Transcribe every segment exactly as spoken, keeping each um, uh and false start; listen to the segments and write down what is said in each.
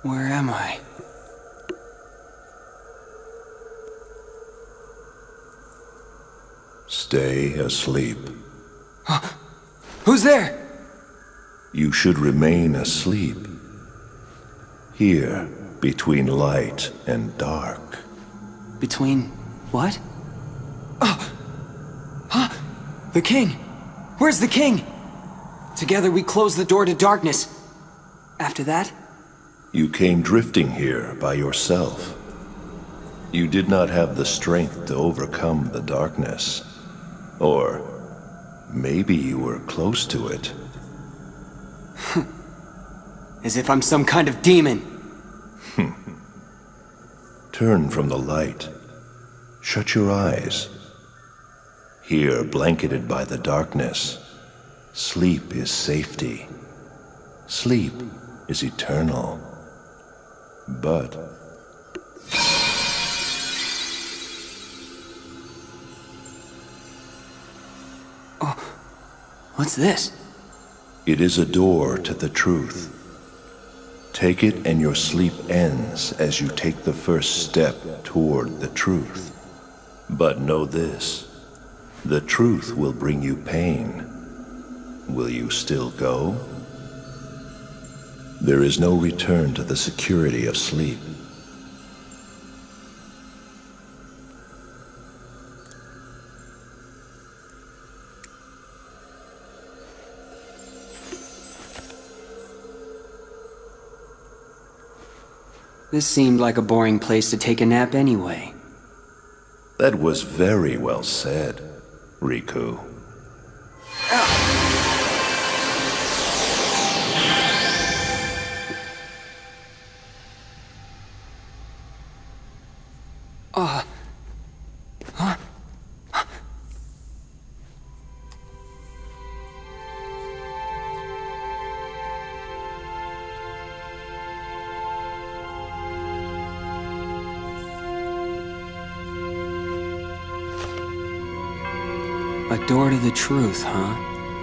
Where am I? Stay asleep. Huh? Who's there? You should remain asleep. Here, between light and dark. Between what? Oh! Huh? The king! Where's the king? Together we close the door to darkness. After that? You came drifting here by yourself. You did not have the strength to overcome the darkness. Or maybe you were close to it. As if I'm some kind of demon. Turn from the light. Shut your eyes. Here, blanketed by the darkness, sleep is safety. Sleep is eternal. But oh, what's this? it is a door to the truth. Take it and your sleep ends as you take the first step toward the truth. But know this, the truth will bring you pain. Will you still go? There is no return to the security of sleep. This seemed like a boring place to take a nap anyway. That was very well said, Riku. Uh... Huh? A door to the truth, huh?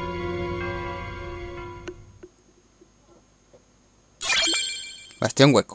Bastión hueco.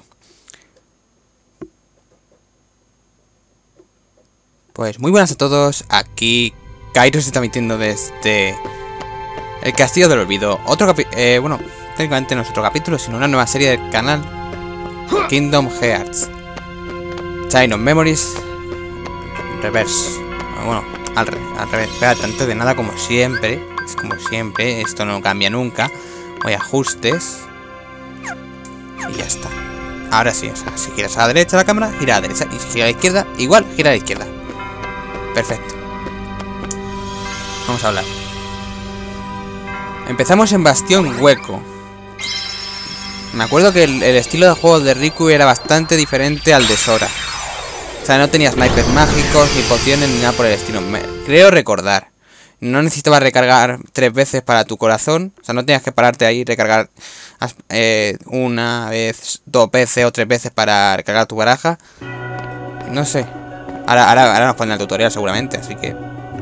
Pues muy buenas a todos, aquí Kairo se está metiendo desde el Castillo del Olvido. Otro capítulo, eh, bueno, técnicamente no es otro capítulo, sino una nueva serie del canal Kingdom Hearts Chain of Memories Reverse. Bueno, al, re al revés, espérate, antes de nada, como siempre, es como siempre, esto no cambia nunca. Voy a ajustes y ya está. Ahora sí, o sea, si giras a la derecha la cámara, gira a la derecha, y si gira a la izquierda, igual gira a la izquierda. Perfecto. Vamos a hablar. Empezamos en Bastión Hueco. Me acuerdo que el, el estilo de juego de Riku era bastante diferente al de Sora. O sea, no tenía snipers mágicos, ni pociones, ni nada por el estilo. Me, creo recordar. No necesitabas recargar tres veces para tu corazón. O sea, no tenías que pararte ahí y recargar eh, una vez, dos veces o tres veces para recargar tu baraja. No sé. Ahora, ahora, ahora nos ponen el tutorial seguramente, así que...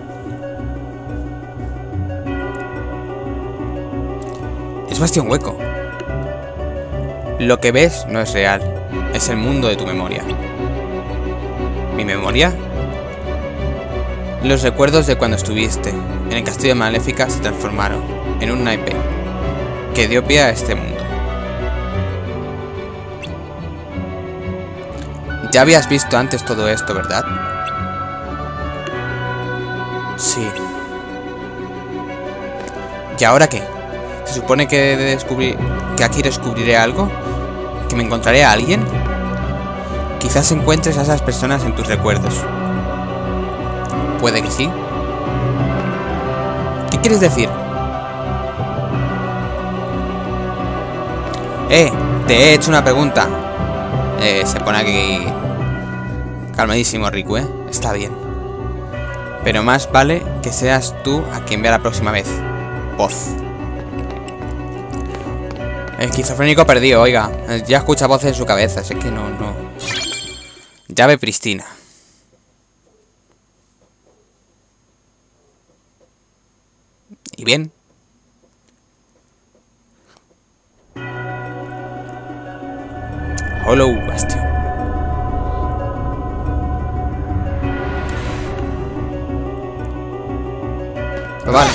Es Bastión Hueco. Lo que ves no es real. Es el mundo de tu memoria. ¿Mi memoria? Los recuerdos de cuando estuviste en el castillo de Maléfica se transformaron en un naipe que dio pie a este mundo. Ya habías visto antes todo esto, ¿verdad? Sí. ¿Y ahora qué? ¿Se supone que, de descubrir, que aquí descubriré algo? ¿Que me encontraré a alguien? Quizás encuentres a esas personas en tus recuerdos. Puede que sí. ¿Qué quieres decir? Eh, te he hecho una pregunta. Eh, se pone aquí calmadísimo Riku, ¿eh? Está bien. Pero más vale que seas tú a quien vea la próxima vez. Voz. El esquizofrénico perdido, oiga. Ya escucha voces en su cabeza, así que no, no. Llave pristina. ¿Y bien? Hollow Bastion. Pues vale.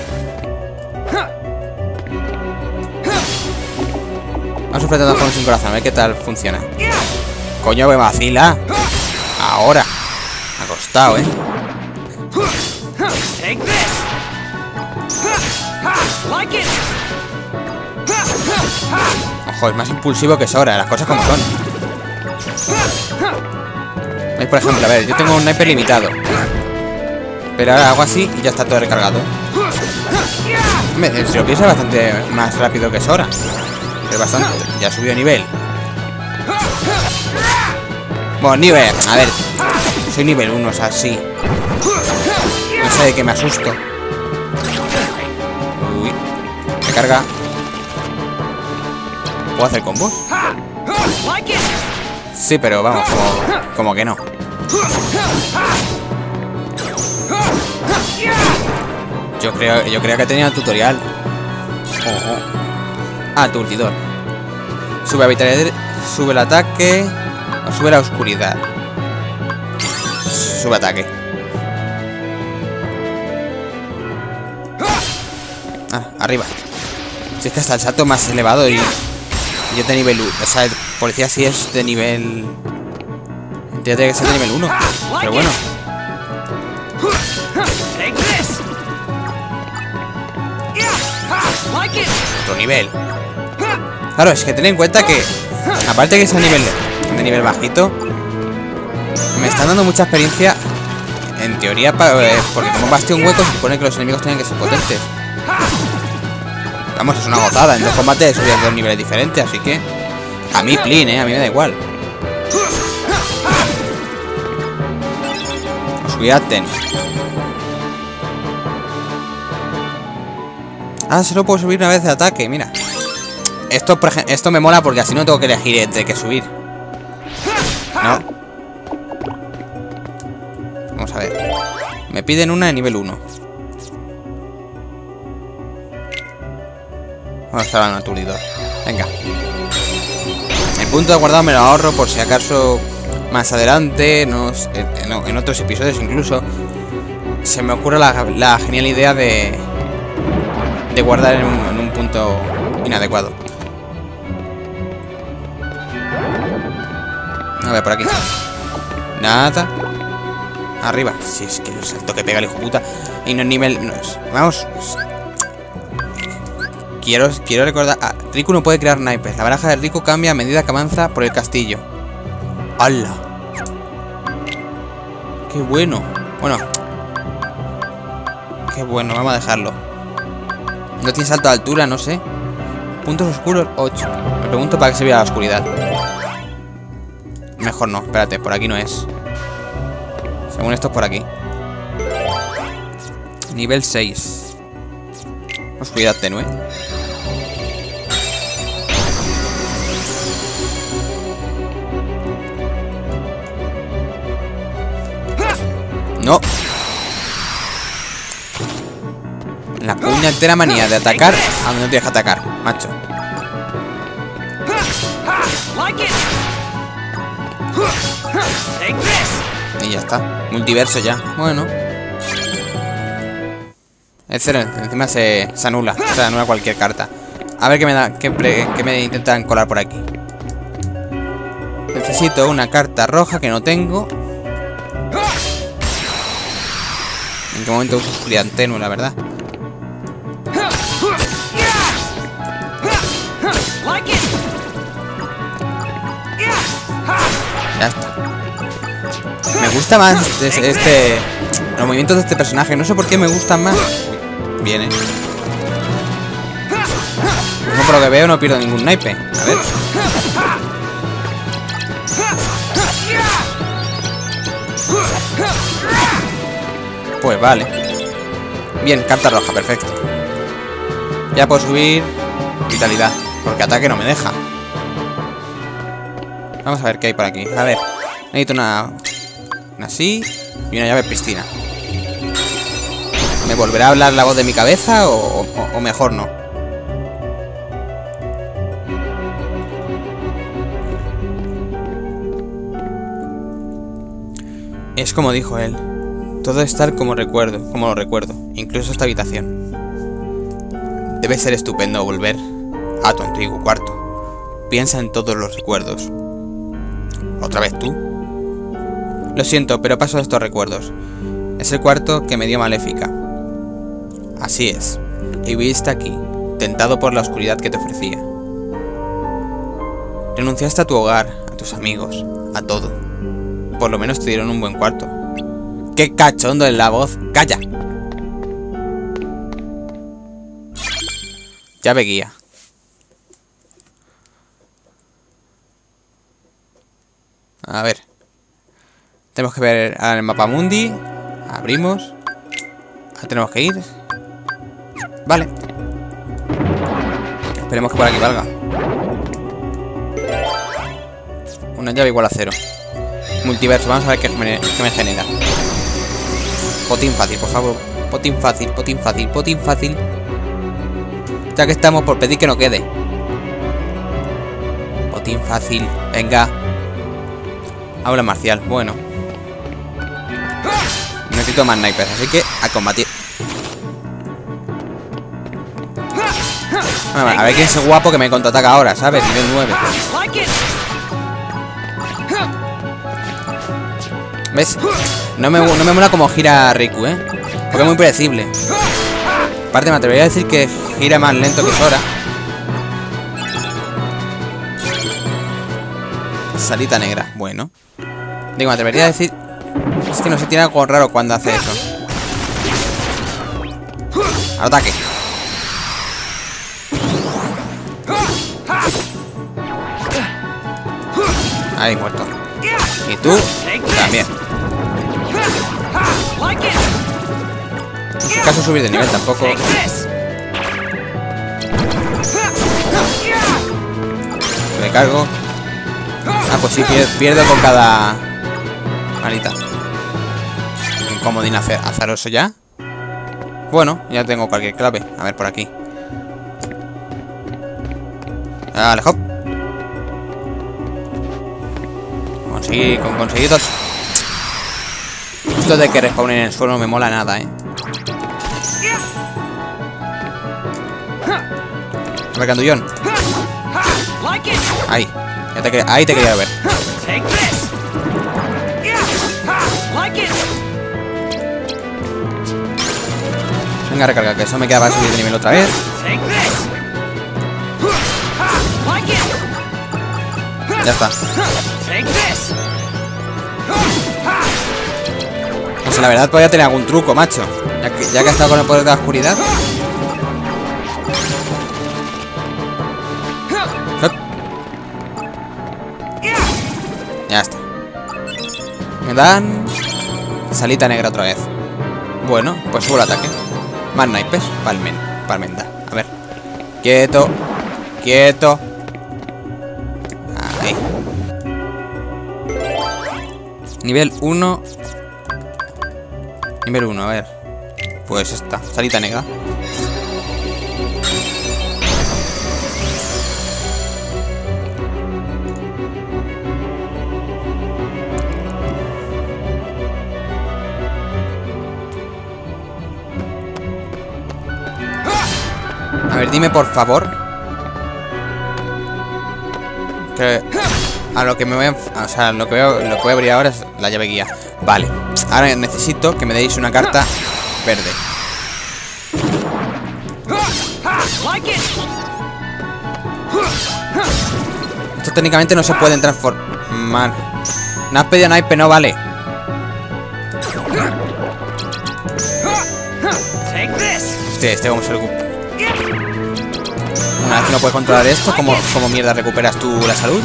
Vamos a enfrentar con sin corazón, a ver qué tal funciona. Coño, me vacila. Ahora. Me ha costado, ¿eh? Ojo, es más impulsivo que Sora, las cosas como son. ¿Veis? Por ejemplo, a ver, yo tengo un sniper limitado. Pero ahora hago así y ya está todo recargado. Hombre, si lo pienso es bastante más rápido que Sora. Es bastante. Ya ha subido de nivel. Bueno, nivel. A ver. Soy nivel uno, o sea, sí. No sé de qué me asusto. Uy. Me carga. ¿Puedo hacer combos? Sí, pero vamos, como, como que no. Yo creo, yo creo que tenía tutorial. Oh, oh. Ah, aturdidor. Sube vitalidad, sube el ataque o sube la oscuridad. Sube ataque. Ah, arriba. Si es que hasta el salto más elevado y, y yo de nivel uno. O sea, el policía sí es de nivel. Tiene que ser de nivel uno. Pero bueno. Otro nivel. Claro, es que ten en cuenta que aparte que es a nivel de nivel bajito, me están dando mucha experiencia. En teoría, para, eh, porque como Bastion hueco se supone que los enemigos tienen que ser potentes. Vamos, es una gozada. En dos combates he subido dos niveles diferentes, así que a mí plin, eh, a mí me da igual. Oscuridad ten. Ah, solo puedo subir una vez de ataque, mira. Esto, por ejemplo, esto me mola porque así no tengo que elegir entre qué subir. No. Vamos a ver. Me piden una de nivel uno. Vamos a estar en aturdidor. Venga. El punto de guardado me lo ahorro por si acaso más adelante, nos, en, en otros episodios incluso, se me ocurre la, la genial idea de, de guardar en un, en un punto inadecuado. A ver, por aquí. Nada. Arriba. Si es que el salto que pega el hijo puta. Y no es nivel. No es, vamos. Quiero, quiero recordar. Ah, Riku no puede crear naipes. La baraja de Riku cambia a medida que avanza por el castillo. ¡Hala! ¡Qué bueno! Bueno. Qué bueno, vamos a dejarlo. No tiene salto de altura, no sé. Puntos oscuros, ocho. Me pregunto para qué se vea la oscuridad. Mejor no, espérate, por aquí no es. Según esto es por aquí. Nivel seis. Oscuridad tenue. No. La puñetera manía de atacar a donde no tienes que atacar, macho. Y ya está. Multiverso ya. Bueno. Excelente. Encima se, se anula. Se anula cualquier carta. A ver qué me da. Qué, pre, qué me intentan colar por aquí. Necesito una carta roja que no tengo. ¿En qué momento uso oscuridad tenue, la verdad? Ya está. Me gusta más este, este... Los movimientos de este personaje. No sé por qué me gustan más. Viene. No, por lo que veo no pierdo ningún naipe. A ver. Pues vale. Bien, carta roja, perfecto. Ya puedo subir vitalidad, porque ataque no me deja. Vamos a ver qué hay por aquí. A ver, necesito una, una así y una llave piscina. ¿Me volverá a hablar la voz de mi cabeza o, o, o mejor no? Es como dijo él. Todo es tal como recuerdo, como lo recuerdo, incluso esta habitación. Debe ser estupendo volver a tu antiguo cuarto. Piensa en todos los recuerdos. ¿Otra vez tú? Lo siento, pero paso de estos recuerdos. Es el cuarto que me dio Maléfica. Así es. Y viviste aquí, tentado por la oscuridad que te ofrecía. Renunciaste a tu hogar, a tus amigos, a todo. Por lo menos te dieron un buen cuarto. ¡Qué cachondo en la voz! ¡Calla! Llave guía. A ver. Tenemos que ver al mapa mundi. Abrimos. Ahora tenemos que ir. Vale. Esperemos que por aquí valga. Una llave igual a cero. Multiverso, vamos a ver qué me, qué me genera. Potín fácil, por favor. Potín fácil, potín fácil, potín fácil. Ya que estamos, por pedir que no quede. Potín fácil, venga. Aula marcial, bueno. Necesito más snipers, así que a combatir. A ver quién es el guapo que me contraataca ahora, ¿sabes? Nivel nueve. ¿Ves? No me, no me mola como gira Riku, ¿eh? Porque es muy predecible. Aparte me atrevería a decir que gira más lento que Sora. Salita negra, bueno. Digo, me atrevería a decir... Es que no sé, tiene algo raro cuando hace eso. Al ataque. Ahí, muerto. Y tú también. En este caso subir de nivel tampoco. Me cargo. Ah, pues sí, pierdo con cada manita. Un comodín azaroso ya. Bueno, ya tengo cualquier clave. A ver, por aquí. Vale, hop. Conseguí, con conseguir dos. Esto de que respawnen en el suelo no me mola nada, eh. A ver, candullón. Ahí. Ya te, ahí te quería ver. Venga, recarga, que eso me queda para subir de nivel otra vez. Ya está. Pues la verdad podría tener algún truco, macho. Ya que, ya que he estado con el poder de la oscuridad. Ya está. Me dan salita negra otra vez. Bueno, pues subo el ataque. Más naipes, palmen, palmenda. A ver. Quieto. Quieto. Ahí. Nivel uno. Nivel uno, a ver. Pues esta, salita negra. A ver, dime por favor que a lo que me voy a... O sea, lo que voy a, lo que voy a abrir ahora es la llave guía. Vale. Ahora necesito que me deis una carta verde. Esto técnicamente no se pueden transformar. No has pedido naipe, no vale. Hostia, este vamos a recuperar. Una vez que no puedes controlar esto, ¿cómo, cómo mierda recuperas tú la salud?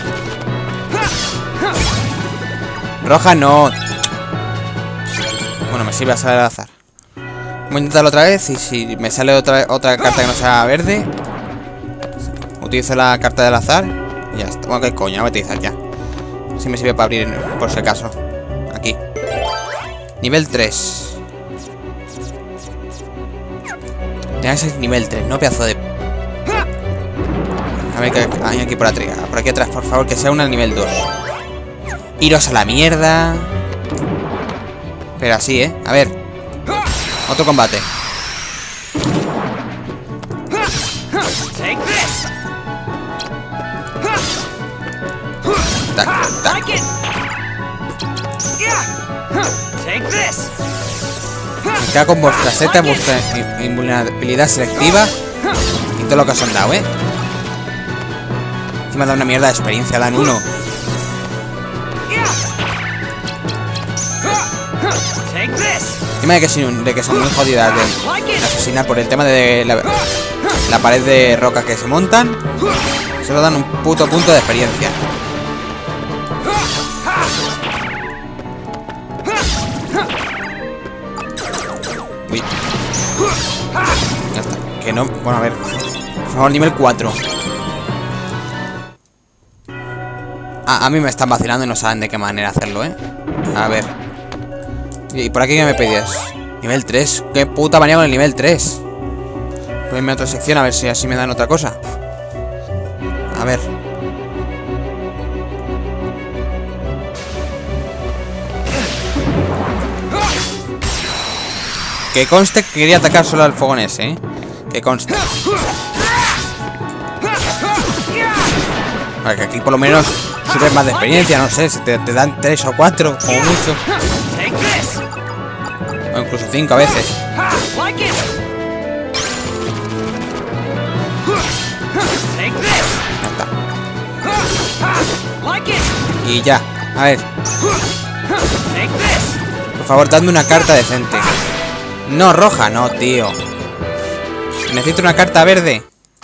Roja no. Bueno, me sirve a salir al azar. Voy a intentarlo otra vez y si me sale otra, otra carta que no sea verde, utilizo la carta del azar y ya está. Bueno, qué coño, no voy a utilizar ya. Si me sirve para abrir por si acaso. Aquí. Nivel tres. Ya ese es nivel tres, no pedazo de... A ver qué hay aquí por atrás. Por aquí atrás, por favor, que sea una nivel dos. Iros a la mierda. Pero así, ¿eh? A ver. Otro combate. Tac, tac. Me cago con vuestra seta, vuestra invulnerabilidad selectiva y todo lo que os han dado, ¿eh? Encima da una mierda de experiencia, dan uno. Encima de que, sin, de que son muy jodidas de asesinar por el tema de la, la pared de roca que se montan, solo dan un puto punto de experiencia. Uy. Ya está. Que no... Bueno, a ver. Por favor, nivel cuatro. Ah, a mí me están vacilando y no saben de qué manera hacerlo, ¿eh? A ver. ¿Y por aquí qué me pedías? Nivel tres. ¿Qué puta manía con el nivel tres? Voy a irme a otra sección a ver si así me dan otra cosa. A ver. Que conste que quería atacar solo al fogón ese, ¿eh? Que conste. Para que aquí por lo menos subes más de experiencia, no sé, si te, te dan tres o cuatro, como mucho. O incluso cinco a veces. Ya está. Y ya, a ver. Por favor, dadme una carta decente. No, roja, no, tío. Necesito una carta verde.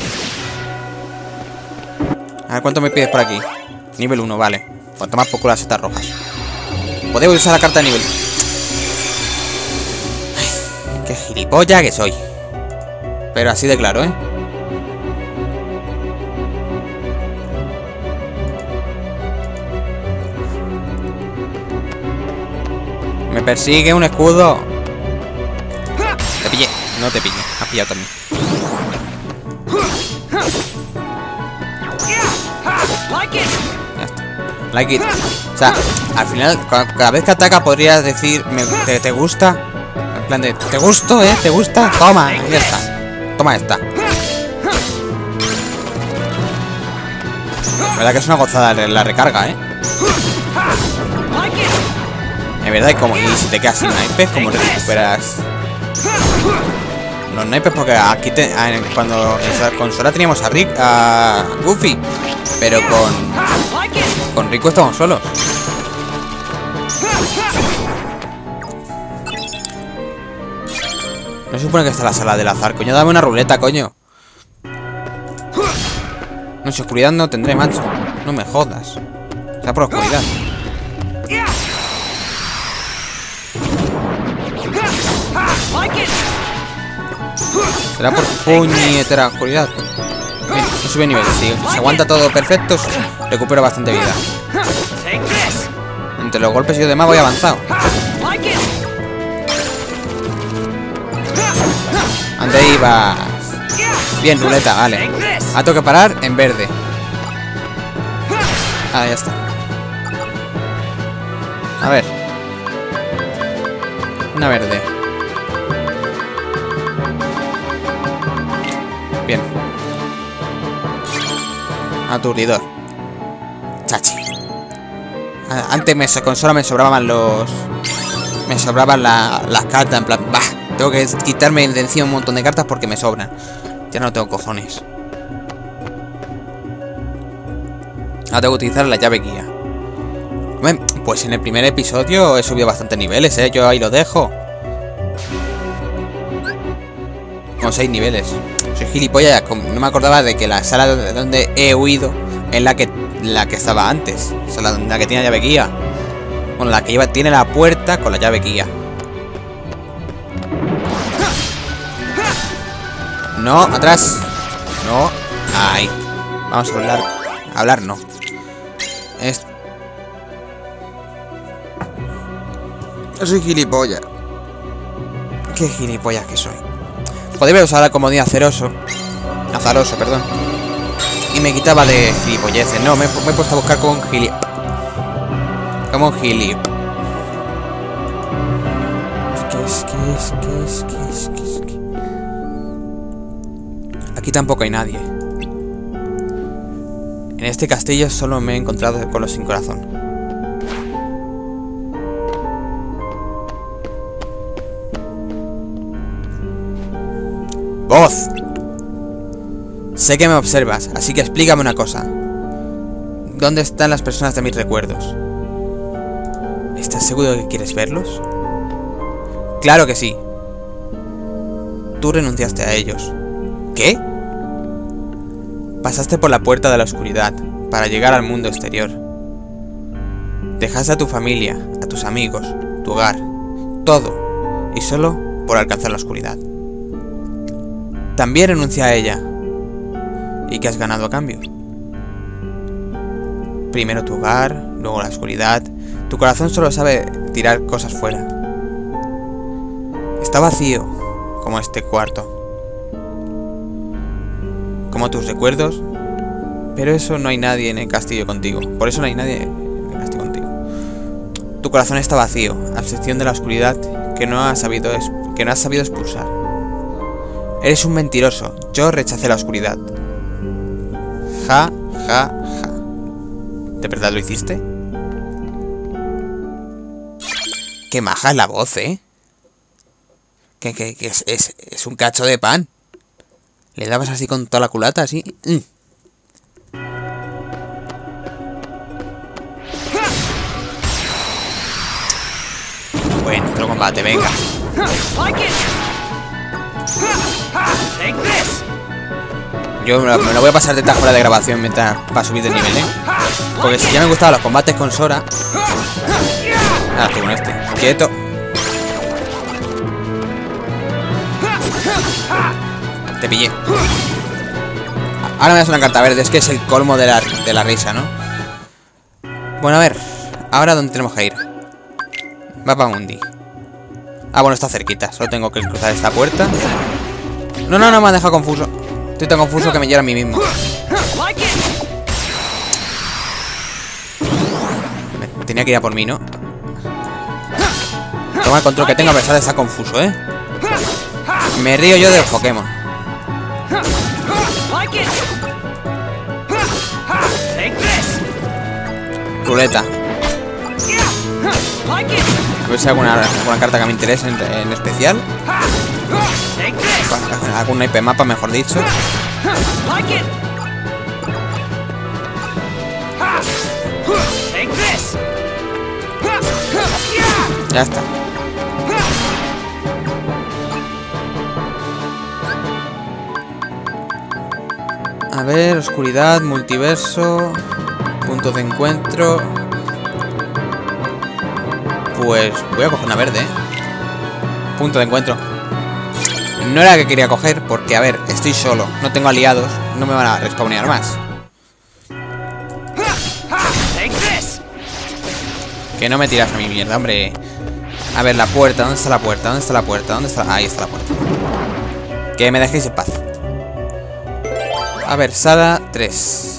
A ver, ¿cuánto me pides por aquí? Nivel uno, vale. Cuanto más poco las setas rojas. Podemos usar la carta de nivel. Ay, qué gilipollas que soy. Pero así de claro, ¿eh? Me persigue un escudo. Te pillé, no te pillé, has pillado también. Ya está. Like it. O sea, al final, cada vez que ataca podrías decir, me, te, ¿te gusta? En plan de, ¿te gusto, eh? ¿Te gusta? Toma, ya está. Toma esta. La verdad que es una gozada la recarga, eh. Es verdad, y, como, y si te quedas sin naipes, ¿cómo recuperas los naipes? Porque aquí te, cuando en esa consola teníamos a Rick, a Goofy, pero con con Rico estamos solos. No se supone que está la sala del azar, coño, dame una ruleta, coño. No, si oscuridad no tendré, macho. No me jodas. Sea por oscuridad. Será por puñetera oscuridad. Bien, no sube nivel. Si se aguanta todo perfecto, recupero bastante vida. Entre los golpes y yo demás voy avanzado. ¿Dónde ibas? Bien, ruleta, vale. Ah, tengo que parar en verde. Ah, ya está. A ver. Una verde. Bien. Aturdidor. Chachi. Antes me, con solo me sobraban los... Me sobraban la, las cartas, en plan... Bah, tengo que quitarme de encima un montón de cartas porque me sobran. Ya no tengo cojones. Ahora tengo que utilizar la llave guía. Bueno, pues en el primer episodio he subido bastantes niveles, ¿eh? Yo ahí lo dejo. Con seis niveles. Soy gilipollas, no me acordaba de que la sala donde he huido es la que, la que estaba antes. O sea, la, la que tiene llave guía. Bueno, la que iba, tiene la puerta con la llave guía. No, atrás. No. Ahí. Vamos a hablar. Hablar no. Es... Yo soy gilipollas. Qué gilipollas que soy. Podría usar la comodidad azaroso. Azaroso, perdón. Y me quitaba de gilipolleces. No, me, me he puesto a buscar como un gilip. Como un gilip. ¿Qué es? ¿Qué es? ¿Qué es? ¿Qué es? ¿Qué es? ¿Qué es? Aquí tampoco hay nadie. En este castillo solo me he encontrado con los sin corazón. ¡Voz! Sé que me observas, así que explícame una cosa. ¿Dónde están las personas de mis recuerdos? ¿Estás seguro de que quieres verlos? ¡Claro que sí! Tú renunciaste a ellos. ¿Qué? Pasaste por la puerta de la oscuridad para llegar al mundo exterior. Dejaste a tu familia, a tus amigos, tu hogar, todo, y solo por alcanzar la oscuridad. También renuncia a ella. ¿Y qué has ganado a cambio? Primero tu hogar, luego la oscuridad. Tu corazón solo sabe tirar cosas fuera. Está vacío, como este cuarto. Como tus recuerdos. Pero eso no hay nadie en el castillo contigo. Por eso no hay nadie en el castillo contigo. Tu corazón está vacío, a excepción de la oscuridad que no has sabido, que no has sabido expulsar. Eres un mentiroso. Yo rechacé la oscuridad. Ja, ja, ja. ¿De verdad lo hiciste? Qué maja es la voz, ¿eh? Que, que, que es, es, es un cacho de pan. Le dabas así con toda la culata, así. Mm. Bueno, otro combate, venga. Yo me lo, me lo voy a pasar de tajo de grabación mientras va a subir de nivel, ¿eh? Porque si ya me gustaban los combates con Sora. Ah, estoy con este. Quieto. Te pillé. Ahora me das una carta verde, es que es el colmo de la, de la risa, ¿no? Bueno, a ver. Ahora, ¿dónde tenemos que ir? Mapa Mundi. Ah, bueno, está cerquita. Solo tengo que cruzar esta puerta. No, no, no, me ha dejado confuso. Estoy tan confuso que me lleva a mí mismo. Me tenía que ir a por mí, ¿no? Toma el control que tengo a pesar de estar confuso, ¿eh? Me río yo de los Pokémon. Ruleta. A ver si hay alguna, alguna carta que me interese en, en especial. Algún I P mapa, mejor dicho. Ya está. A ver, oscuridad, multiverso, puntos de encuentro. Pues voy a coger una verde, ¿eh? Punto de encuentro. No era la que quería coger porque, a ver, estoy solo. No tengo aliados. No me van a respawnear más. Que no me tiras a mi mierda, hombre. A ver, la puerta. ¿Dónde está la puerta? ¿Dónde está la puerta? ¿Dónde está? Ahí está la puerta. Que me dejéis en paz. A ver, sala tres.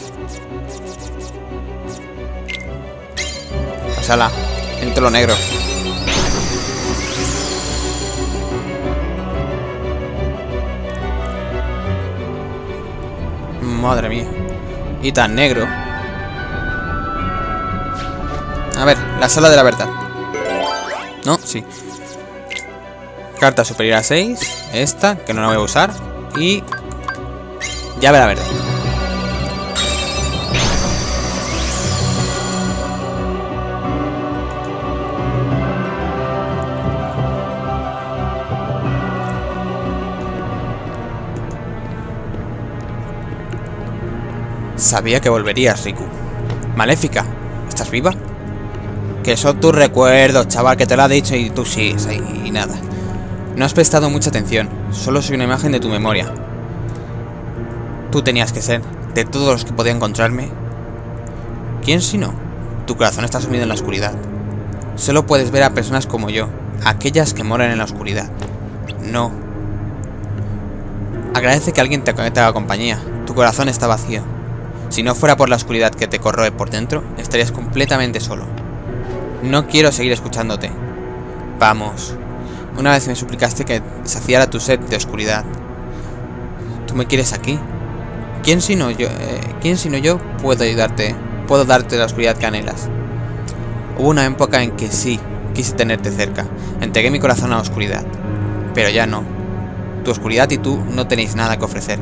Sala. Entro lo negro. Madre mía. Y tan negro. A ver, la sala de la verdad. No, sí. Carta superior a seis. Esta, que no la voy a usar. Y... llave a la verde. Sabía que volverías, Riku. Maléfica, ¿estás viva? Que son tus recuerdos, chaval, que te lo ha dicho y tú sigues ahí y nada. No has prestado mucha atención, solo soy una imagen de tu memoria. Tú tenías que ser, de todos los que podía encontrarme. ¿Quién si no? Tu corazón está sumido en la oscuridad. Solo puedes ver a personas como yo, aquellas que moran en la oscuridad. No. Agradece que alguien te, te haga compañía. Tu corazón está vacío. Si no fuera por la oscuridad que te corroe por dentro, estarías completamente solo. No quiero seguir escuchándote. Vamos. Una vez me suplicaste que saciara tu sed de oscuridad. ¿Tú me quieres aquí? ¿Quién sino yo, eh, ¿quién sino yo puedo ayudarte? Puedo darte la oscuridad que anhelas. Hubo una época en que sí, quise tenerte cerca. Entregué mi corazón a la oscuridad. Pero ya no. Tu oscuridad y tú no tenéis nada que ofrecer.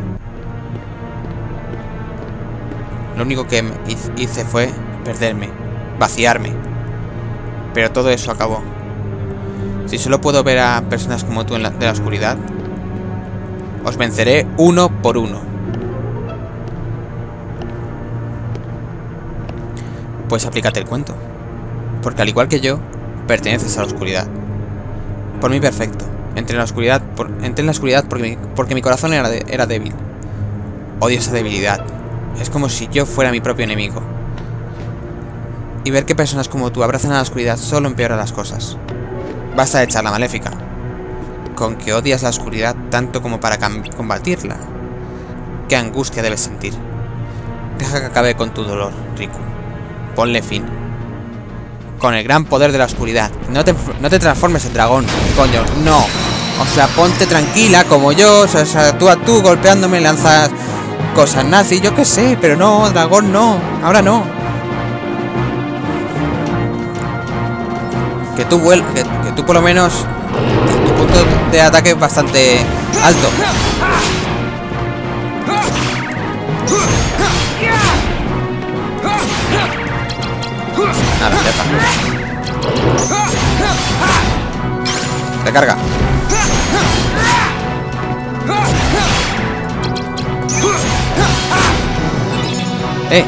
Lo único que hice fue perderme, vaciarme. Pero todo eso acabó. Si solo puedo ver a personas como tú en la, de la oscuridad, os venceré uno por uno. Pues aplícate el cuento. Porque al igual que yo, perteneces a la oscuridad. Por mí perfecto. Entré en la oscuridad, por, entré en la oscuridad porque, mi, porque mi corazón era, de, era débil. Odio esa debilidad. Es como si yo fuera mi propio enemigo. Y ver que personas como tú abrazan a la oscuridad solo empeora las cosas. Basta de echarla maléfica. Con que odias la oscuridad tanto como para combatirla. Qué angustia debes sentir. Deja que acabe con tu dolor, Riku. Ponle fin. Con el gran poder de la oscuridad. No te, no te transformes en dragón, coño, no. O sea, ponte tranquila como yo. O sea, tú a tú golpeándome lanzas cosas nazi, yo qué sé. Pero no, dragón no. Ahora no. Que tú vuel que, que tú por lo menos que tu punto de ataque es bastante alto. Nada, ya está. Recarga. Eh.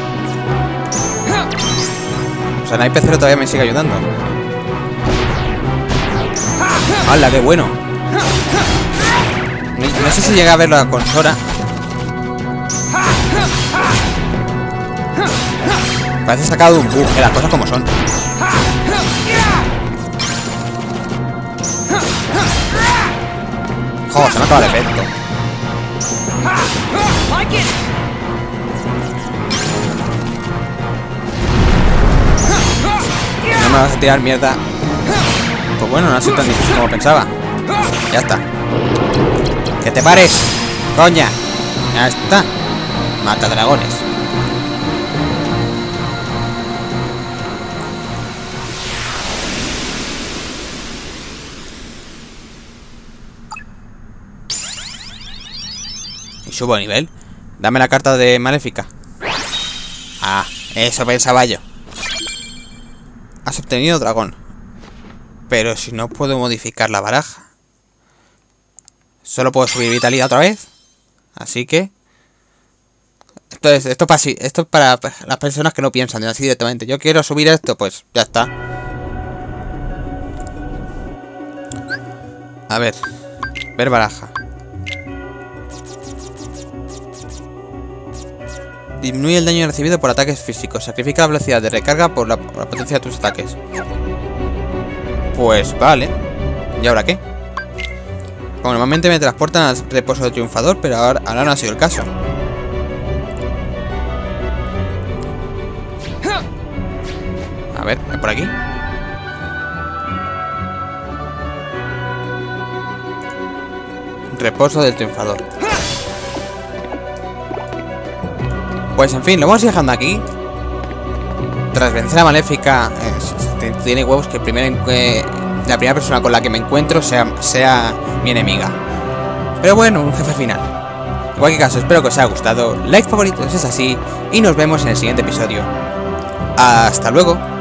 O sea, Naipe Cero todavía me sigue ayudando. ¡Hala, qué bueno! No, no sé si llega a ver la consola. Parece sacado de un bug, que las cosas como son. ¡Joder, se me acaba el efecto! No me vas a tirar mierda. Pues bueno, no ha sido tan difícil como pensaba. Ya está. ¡Que te pares! ¡Coña! Ya está. Mata dragones. Y subo a nivel. Dame la carta de Maléfica. Ah, eso pensaba yo. Has obtenido dragón. Pero si no puedo modificar la baraja, solo puedo subir vitalidad otra vez. Así que Esto es, esto, para, esto es para las personas que no piensan así directamente. Yo quiero subir esto, pues ya está. A ver, ver baraja. Disminuye el daño recibido por ataques físicos. Sacrifica la velocidad de recarga por la, por la potencia de tus ataques. Pues vale. ¿Y ahora qué? Como normalmente me transportan al reposo de triunfador, pero ahora, ahora no ha sido el caso. A ver, ¿es por aquí? Reposo del triunfador. Pues en fin, lo vamos dejando aquí. Tras vencer a Maléfica, eh, tiene huevos que, primer, eh, la primera persona con la que me encuentro sea, sea mi enemiga. Pero bueno, un jefe final. En cualquier caso, espero que os haya gustado. Like, favorito si es así. Y nos vemos en el siguiente episodio. Hasta luego.